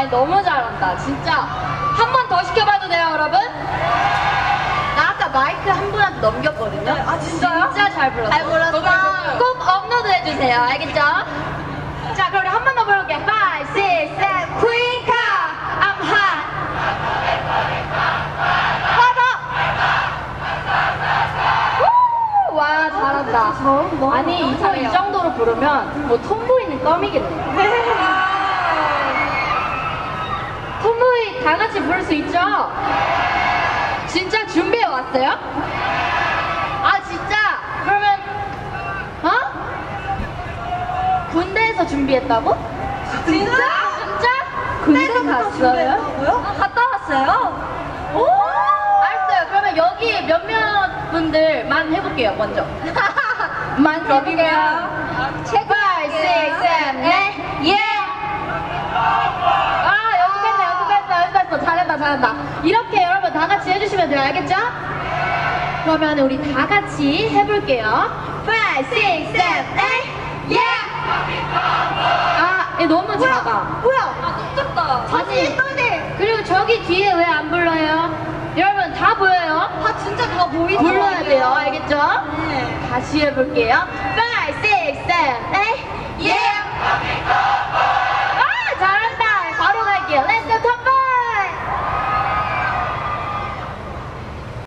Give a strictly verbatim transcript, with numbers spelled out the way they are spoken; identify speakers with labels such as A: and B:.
A: 아니 너무 잘한다 진짜. 한 번 더 시켜봐도 돼요 여러분? 나 아까 마이크 한 분한테 넘겼거든요.
B: 아 진짜요?
A: 진짜 잘 불렀어.
B: 잘 불렀어.
A: 꼭 업로드 해주세요. 알겠죠? 자 그럼 우리 한 번 더 불러볼게요. five, six, seven, Queen Car, I'm hot. 와 잘한다. 아니 이거 이 정도로 부르면 뭐 톰보이는 껌이겠네. 톰보이 다 같이 부를 수 있죠? 진짜 준비해 왔어요? 아 진짜? 그러면 어? 군대에서 준비했다고?
B: 진짜?
A: 진짜? 군대 갔어요?
B: 아, 갔다 왔어요?
A: 오! 알았어요. 그러면 여기 몇몇 분들만 해볼게요, 먼저. 만 해볼게요. five, six, seven, eight, yeah! 아, 연습했네, 연습했어, 연습했어. 잘한다, 잘한다. 이렇게 여러분 다 같이 해주시면 돼요, 알겠죠? 그러면 우리 다 같이 해볼게요. five, six, seven, eight, yeah! 아, 얘 너무 작아.
B: 뭐야? 아 똑같다.
A: 아니, 그리고 저기 뒤에 왜 안 불러요? 여러분 다 보여요?
B: 아 진짜 다 보이더라고요.
A: 불러야 돼요, 알겠죠?
B: 네.
A: 다시 해볼게요. five, six, seven, eight, yeah!